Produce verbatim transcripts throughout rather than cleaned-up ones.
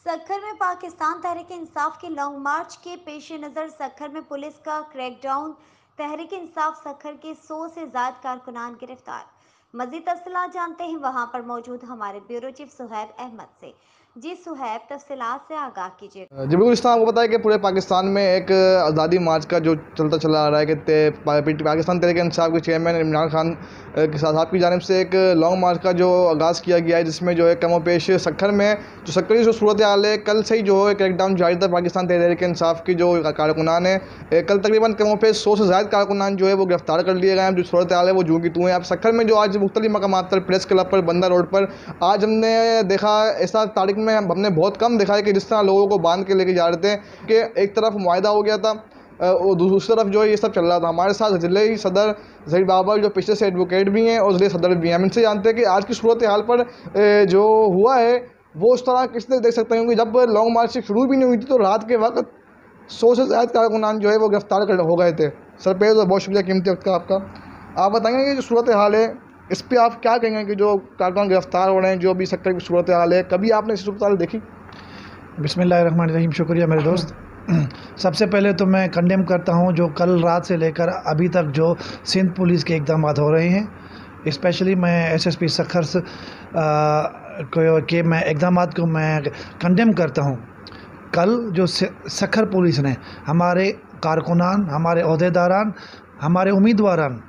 सक्खर में पाकिस्तान तहरीक इंसाफ के लॉन्ग मार्च के पेश नज़र सक्खर में पुलिस का क्रैकडाउन। तहरीक इंसाफ सक्खर के सौ से ज्यादा कारकुनान गिरफ्तार। मजीद तफसीलात जानते हैं वहां पर मौजूद हमारे ब्यूरो चीफ सुहैब अहमद से। जी सुहैब, तफसीलात से आगाह कीजिए। जी बिल्कुल, इस तरह आपको पता है कि पूरे पाकिस्तान में एक आज़ादी मार्च का जो चलता चला आ रहा है कि ते- पा- पाकिस्तान तहरीक इंसाफ के चेयरमैन इमरान खान अ, के साहब की जानिब से एक लॉन्ग मार्च का जो आगाज़ किया गया है, जिसमें जो है कमो पेश सक्खर में जो सक्खर की जो सूरत हाल है, कल से ही जो है क्रैकडाउन जारी था। पाकिस्तान तहरीक इंसाफ की जो कारकुनान है, ए, कल तकरीबन कमो पेश सौ से ज़्यादा कारकुनान जो है वो गिरफ्तार कर लिए गए हैं। जो सूरत हाल है वो जूँ की तू है। आप सक्खर में जो आज मुख्तलिफ मकामात पर, प्रेस क्लब पर, बंदा रोड पर, आज हमने देखा, ऐसा तारीख में हमने बहुत कम देखा है कि जिस तरह लोगों को बांध के लेके जा रहे थे कि एक तरफ मुआहदा हो गया था और दूसरी तरफ जो है ये सब चल रहा था। हमारे साथ ज़िले सदर ज़हीर बाबर जो पेशे से एडवोकेट भी हैं और ज़िले सदर भी हैं, हम इनसे जानते हैं कि आज की सूरत हाल पर जो हुआ है वो उस तरह किसने देख सकते हैं, क्योंकि जब लॉन्ग मार्च शुरू भी नहीं हुई थी तो रात के वक्त सौ से ज़्यादा कारकुनान जो है वो गिरफ्तार कर हो गए थे। सर पहले तो बहुत शुक्रिया कीमती वक्त का आपका। आप बताएंगे कि जो सूरत हाल है इस पर आप क्या कहेंगे कि जो कारकुनान गिरफ्तार हो रहे हैं, जो अभी सक्खर की सूरत हाल है, कभी आपने इस सूरत हाल देखी? बिस्मिल्लाहिर्रहमानिर्रहीम। शुक्रिया मेरे दोस्त। सबसे पहले तो मैं कंडेम करता हूं जो कल रात से लेकर अभी तक जो सिंध पुलिस के इक़दाम हो रहे हैं। स्पेशली मैं एसएसपी सक्खर से, आ, को के मैं इक़दाम को मैं कंडेम करता हूं। कल जो सक्खर पुलिस ने हमारे कारकुनान, हमारे अहदेदारान, हमारे उम्मीदवारान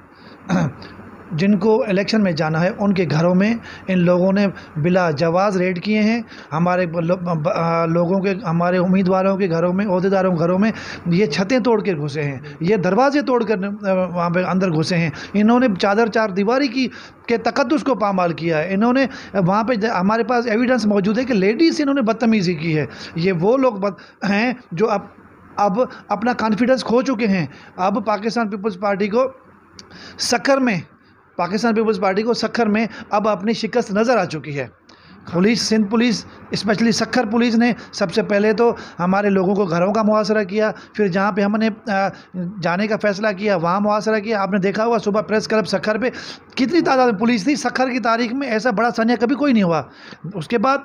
जिनको इलेक्शन में जाना है उनके घरों में इन लोगों ने बिला जवाज़ रेड किए हैं। हमारे लो, लोगों के, हमारे उम्मीदवारों के घरों में, अहदेदारों के घरों में ये छतें तोड़ कर घुसे हैं, ये दरवाजे तोड़ कर वहाँ पे अंदर घुसे हैं। इन्होंने चादर चार दीवारी की के तकद्दुस को पामाल किया है। इन्होंने वहाँ पे, हमारे पास एविडेंस मौजूद है कि लेडीज़ इन्होंने बदतमीज़ी की है। ये वो लोग हैं जो अब अब अपना कॉन्फिडेंस खो चुके हैं। अब पाकिस्तान पीपल्स पार्टी को सक्खर में पाकिस्तान पीपल्स पार्टी को सक्खर में अब अपनी शिकस्त नज़र आ चुकी है। Police, Sindh police, specially Sukkur police ने सबसे पहले तो हमारे लोगों को घरों का मुहासरा किया, फिर जहाँ पे हमने जाने का फ़ैसला किया वहाँ मुहासरा किया। आपने देखा होगा सुबह प्रेस क्लब सक्खर पे कितनी तादाद में पुलिस थी। सक्खर की तारीख में ऐसा बड़ा सन्या कभी कोई नहीं हुआ। उसके बाद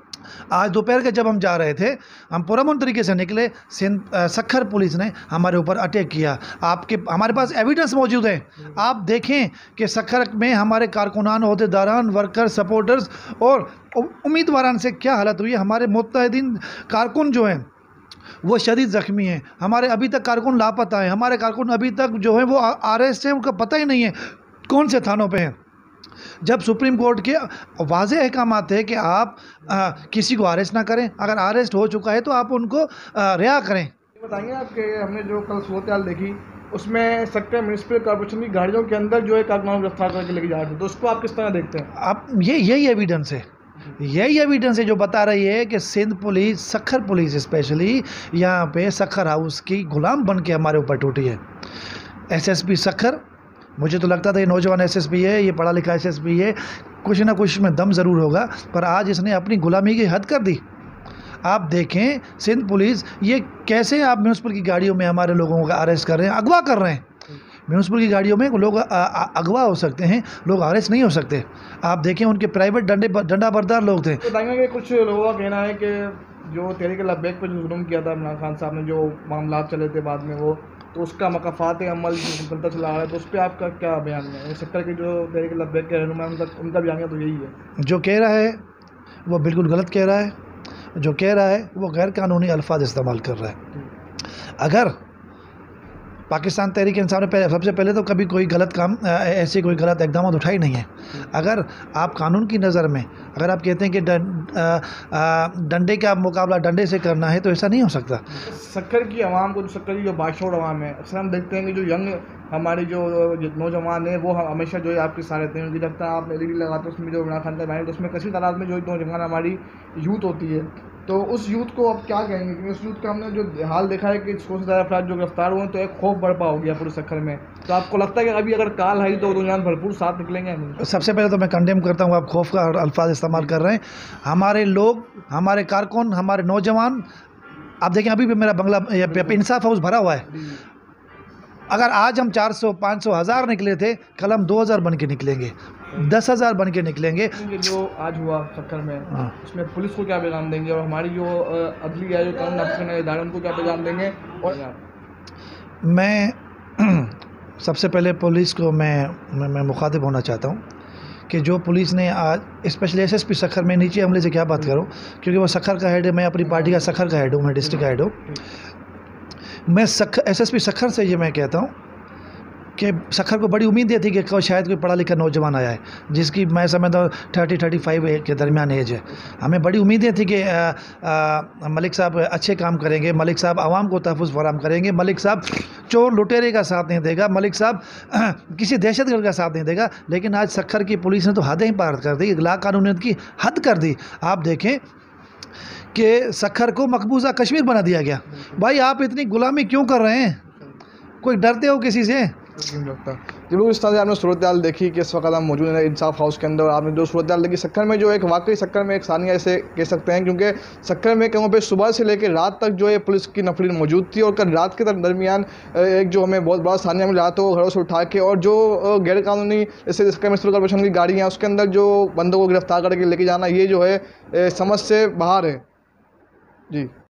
आज दोपहर के जब हम जा रहे थे, हम पुरअमन तरीके से निकले, सिंध सक्खर पुलिस ने हमारे ऊपर अटैक किया। आपके हमारे पास एविडेंस मौजूद है। आप देखें कि सक्खर में हमारे कारकुनान, अहदेदारान, वर्कर, सपोर्टर्स और उम्मीदवारान से क्या हालत हुई है। हमारे मुत्तहिदीन कारकुन जो हैं वो शदीद ज़ख्मी हैं। हमारे अभी तक कारकुन लापता हैं। हमारे कारकुन अभी तक जो है वो अरेस्ट हैं, उनका पता ही नहीं है कौन से थानों पे हैं। जब सुप्रीम कोर्ट के वाज़ेह अहकामात थे कि आप आ, किसी को अरेस्ट ना करें, अगर अरेस्ट हो चुका है तो आप उनको रिहा करें। बताएंगे आपके, हमने जो कल सूरत हाल देखी उसमें सक्खर म्यूनसिपल कॉर्पोरेशन की गाड़ियों के अंदर जो है कारकुनान गिरफ्तार करके लेके जा रहे थे, तो उसको आप किस तरह देखते हैं? आप ये यही एविडेंस है यही एविडेंस है जो बता रही है कि Sindh police, Sukkur police specially यहाँ पे सक्खर हाउस की गुलाम बन के हमारे ऊपर टूटी है। एसएसपी सक्खर, मुझे तो लगता था ये नौजवान एसएसपी है, ये पढ़ा लिखा एसएसपी है, कुछ ना कुछ में दम ज़रूर होगा, पर आज इसने अपनी गुलामी की हद कर दी। आप देखें सिंध पुलिस ये कैसे, आप म्यूनसिपल की गाड़ियों में हमारे लोगों का अरेस्ट कर रहे हैं, अगवा कर रहे हैं। म्यूनसिपल की गाड़ियों में लोग अगवा हो सकते हैं, लोग अरेस्ट नहीं हो सकते। आप देखें उनके प्राइवेट डंडे डंडा बरदार लोग थे। तो बताएंगे कि कुछ लोगों का कहना है कि जो तहरीक लब्बैक पर जो जुल्म किया था इमरान खान साहब ने, जो मामला चले थे बाद में, वो तो उसका मकाफात अमल चलता चला रहा है, तो उस पर आपका क्या बयान है? सक्खर के जो तहरीक लब्बैक के रहनुमा उनका उनका बयान तो यही है। जो कह रहा है वो बिल्कुल गलत कह रहा है, जो कह रहा है वो गैर कानूनी अल्फाज इस्तेमाल कर रहा है। अगर पाकिस्तान तहरीक इंसाफ ने पहले, सबसे पहले तो कभी कोई गलत काम, ऐसे कोई गलत इक़दाम उठाई नहीं है। अगर आप कानून की नज़र में अगर आप कहते हैं कि डंडे का मुकाबला डंडे से करना है तो ऐसा नहीं हो सकता। सक्खर की आवाम को, जो सक्खर की जो बाशोर आवाम है, अक्सर हम देखते हैं कि जो यंग हमारी जो नौजवान है वो हमेशा जो है आपके साथ रहते हैं। उनकी जब तक आप एल ई डी लगाते हैं उसमें जो इमरान खान का बैन, तो उसमें कसी तादाद में जो नौजवान हमारी यूथ होती है, तो उस यूथ को आप क्या कहेंगे? क्योंकि उस यूथ का हमने जो हाल देखा है कि सौ से ज़्यादा अफराद जो गिरफ्तार हुए हैं, तो एक खौफ बर्पा हो गया पूरे सक्खर में। तो आपको लगता है कि अभी अगर काल आई तो नौजवान भरपूर साथ निकलेंगे? सबसे पहले तो मैं कंडेम करता हूँ आप खौफ का अल्फाज इस्तेमाल कर रहे हैं। हमारे लोग, हमारे कारकुन, हमारे नौजवान, आप देखें अभी भी मेरा बंगला इंसाफ हाउस भरा हुआ है। अगर आज हम चार सौ पाँच सौ हज़ार निकले थे, कल हम दो हज़ार बन के निकलेंगे, दस हज़ार बन के निकलेंगे। ये जो आज हुआ सक्कर में, हाँ। उसमें पुलिस को क्या पैगाम देंगे और हमारी जो अ, अदली है, जो कानून नाफिज करने वाले इदारे, उनको क्या पैगाम देंगे? और मैं सबसे पहले पुलिस को मैं मैं, मैं मुखातिब होना चाहता हूँ कि जो पुलिस ने आज स्पेशली एसएसपी सक्खर में, नीचे हमले से क्या बात करूँ क्योंकि वो सक्खर का हेड है, मैं अपनी पार्टी का सक्खर का हेड हूँ, मैं डिस्ट्रिक्ट का हेड हूँ। मैं सख एसएसपी सक्खर से ये मैं कहता हूँ कि सक्खर को बड़ी उम्मीदें थी कि कोई शायद कोई पढ़ा लिखा नौजवान आया है जिसकी मैं समझता हूँ थर्टी थर्टी फाइव के दरमियान एज है। हमें बड़ी उम्मीदें थी कि आ, आ, मलिक साहब अच्छे काम करेंगे, मलिक साहब आवाम को तहफ़्फ़ुज़ फराहम करेंगे, मलिक साहब चोर लुटेरे का साथ नहीं देगा, मलिक साहब किसी दहशतगर्द का साथ नहीं देगा। लेकिन आज सक्खर की पुलिस ने तो हदें ही पार कर दी, ला कानूनियत की हद कर दी। आप देखें कि सक्खर को मकबूजा कश्मीर बना दिया गया। भाई आप इतनी गुलामी क्यों कर रहे हैं? कोई डरते हो किसी से? नहीं लगता। जरूर इस तरह से आपने सूरत हाल देखी कि इस वक्त हम मौजूद हैं इंसाफ हाउस के अंदर, और आपने जो सूरत हाल देखी सक्कर में, जो एक वाकई सक्कर में एक सानिया ऐसे कह सकते हैं, क्योंकि सक्कर में कहीं पे सुबह से लेकर रात तक जो है पुलिस की नफरी मौजूद थी, और कल रात के दरमियान एक जो हमें बहुत बड़ा सानिया मिला तो घरों से उठा के, और जो गैर कानूनी जैसे सक्कर म्यूनसिपल कॉर्पोरेशन की गाड़ियाँ उसके अंदर जो बंदों को गिरफ्तार करके लेके जाना, ये जो है समझ से बाहर है। जी।